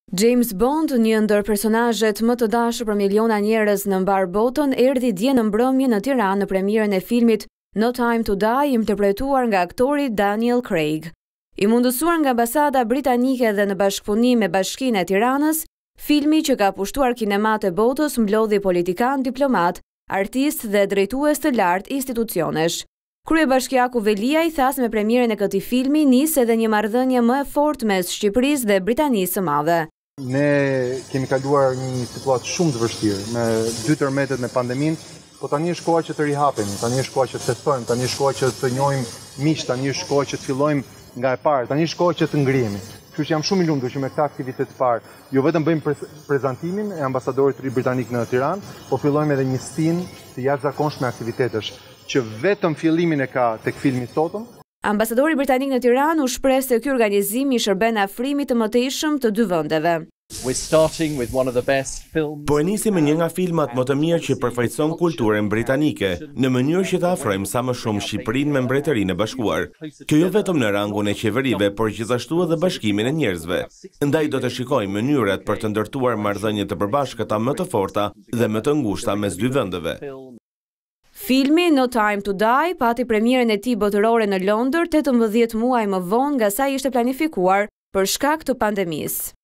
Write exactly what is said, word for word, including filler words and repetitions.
James Bond, një ndër personazhet më të dashur për miliona njerëz në mbar botën, erdhi dje në mbrëmje në Tiranë në premierën e filmit No Time to Die, interpretuar nga aktori Daniel Craig. I mundësuar nga ambasada britanike dhe në bashkëpunim me Bashkinë e Tiranës, filmi që ka pushtuar kinemat e botës mblodhi politikan, diplomat, artist dhe drejtues të lartë institucionesh. Kryebashkiaku Velia i thas me premierën e këtij filmi nis edhe një marrëdhënie më e fortë mes Shqipërisë dhe Britanisë së Madhe. Ne kemi kaluar një situatë shumë të vështirë me dy tërmetet me pandeminë, po tani është koha që të rihapemi, tani është koha që të testojmë, tani është koha që të njohim miq, tani është koha që të fillojmë nga e parë, tani është koha që të ngrihemi. Kështu që jam shumë i lumtur që me këtë aktivitet të parë, jo vetëm bëjmë pre prezantimin e ambasadorit të ri britanik në Tiranë, po fillojmë edhe një stin të jashtëzakonshme aktivitetesh, që vetëm fillimin e ka tek filmi sotëm. Ambasadori britanik në Tiranë u shpreh se ky organizim i shërben afrimit të mëtejshëm të dy vendeve. Po e nisim me një nga filmat më të mirë që përfaqëson kulturën britanike, në mënyrë që të afrojmë sa më shumë Shqipërinë me Mbretërinë e Bashkuar. Kjo jo vetëm në rangun e qeverive, por gjithashtu edhe bashkimin e njerëzve. Ndaj do të shikojmë mënyrat për të ndërtuar marrëdhënie të përbashkëta më të forta dhe më të ngushta mes dy vendeve. Filmi No Time to Die pati premierën e tij botërore në Londër tetëmbëdhjetë muaj më vonë nga sa ishte planifikuar për shkak të pandemisë.